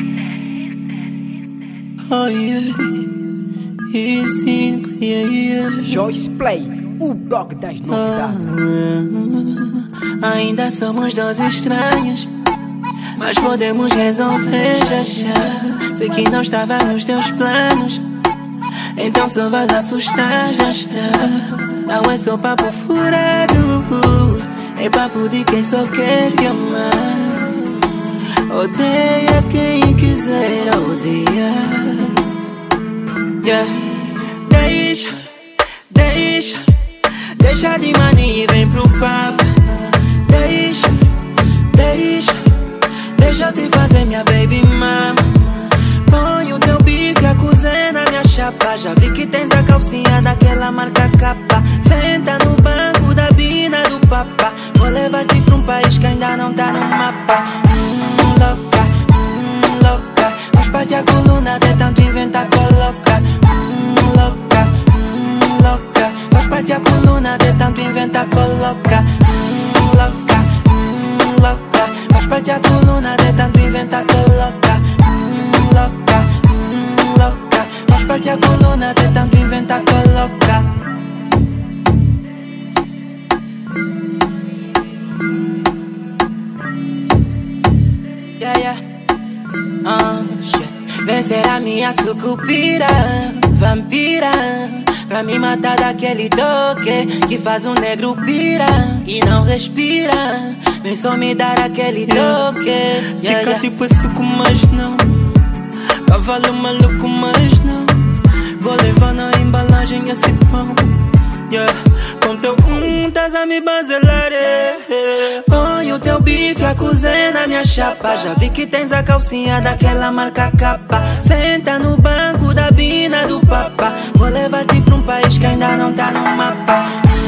Oh yeah, E5, yeah, yeah. Joyce Play, o blog das novidades. Ainda somos dois estranhos, mas podemos resolver já já. Sei que não estava nos teus planos, então só vais assustar, já está. Não é só papo furado, é papo de quem só quer te amar. Odeia quem quiser odiar. Yeah. Deixa de mania e vem pro papo. Deixa eu te fazer minha baby mama. Põe o teu bife a cozer na minha chapa. Já vi que tens a calcinha daquela marca capa. Senta no banco da bina do papa. Vou levar-te pra um país que ainda não tá no mapa. Louca, louca. Faz parte a coluna de tanto inventar, coloca. Louca, louca. Faz parte a coluna de tanto inventar, coloca. Louca, louca. Faz parte a coluna de tanto inventar, coloca. Louca, louca. Faz parte a coluna de tanto inventar, coloca. Yeah, yeah. Shit. Vencer a minha sucupira, vampira, pra me matar daquele toque que faz um negro pira e não respira. Vem só me dar aquele toque. Fica tipo suco, mas não. Cavalo maluco, mas não. Vou levar na embalagem esse pão. Com teu tás a me baselar. Põe o teu bife a cozer na minha chapa. Já vi que tens a calcinha daquela marca capa. Senta no banco da bina do papa. Vou levar-te pra um país que ainda não tá no mapa.